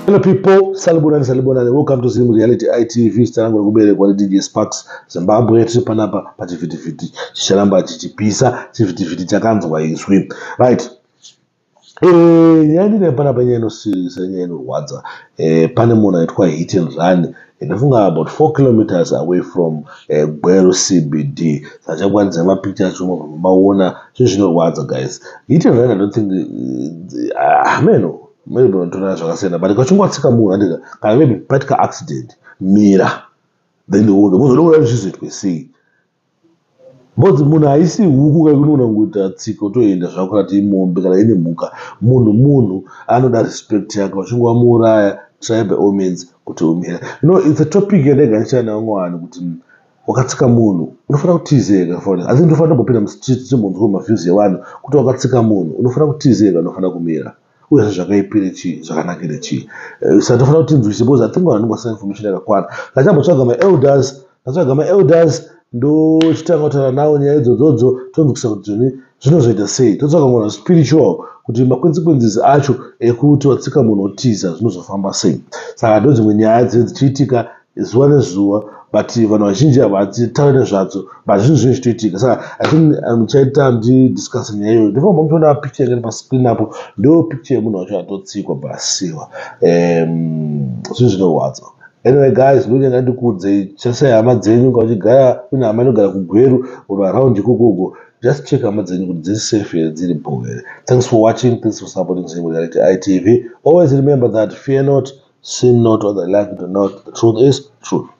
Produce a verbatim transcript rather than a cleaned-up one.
Hello people, salibonani salibonani. Welcome to Zim Reality I T V. Stango kubere kwa D J Sparks Zimbabwe tiri panapa pachivitiviti chicharamba chichipisa chivitiviti chakanzwa izwi. Right. Eh, nyandine panapa nyeno sirisa nyeno wadza. Eh, pane munhu aitwa hit and run. Ndafunga about four kilometers away from uh, Gwero C B D. Sachakwanisa mapicture chomwe maona zvinorwadza guys. Hit and run, I don't think uh, ameno maybe ndona zvakasiyana but ikachingwatsika munhu andika kana maybe patika accident mira then uno muzoona zvizoitwe sei. Bodzi munhu haisi huku kaikunoona kuti atsika utoenda zvako kuti imombe kana ine mhuka. Munhu munhu anoda respect yake wachingwamuraya try by all means kuti umira. You know, it's a topic yandaganisha nevamwe vanhu kuti wakatsika munhu unofanira kutizeka for asi ndofanira kupinda mustreet chimbonzwa maviews evanhu kuti wakatsika munhu unofanira kutizeka unofanira kumira. Uye zvakaipira chi zvakanakira chi satofanira kuti nzwisise because I think vanhu vanongosana information yakakwana. Ndachambotsvaga my elders ndatsvaga my elders ndo chitanga kutaura nawo nyaya idzodzo tonzwisisa kuti zvini zvinozoita sei. Totsvaga munhu spiritual kuti makonsekwenzi acho ekuti watsika munhu otiza zvinozofamba sei. Saka ndo dzimwe nyaya dzinenge dzichiitika zuva nezuva but vanhu vazhinji havatauri nezvadzo but zvinhu zvinenge zvichiitika. Saka I think muchaita ndidiscuss nyaya iyoyo. Ndifuna muchiona picture ingari pascreen apo ndo picture yemunhu wacho atotsikwa pasiwa. Um, zvinhu zvinorwadza. Anyway guys, ndonyanga ndikudze chasai hama dzenyu ngauchigara une hama inogara kuGweru or around ikoko, just check hama dzenyu kuti dziri safe here, dziri mpo here. Thanks for watching, thanks for supporting Zim Reality I T V. Always remember that fear not, sin not, whether you like it or not, the truth is truth.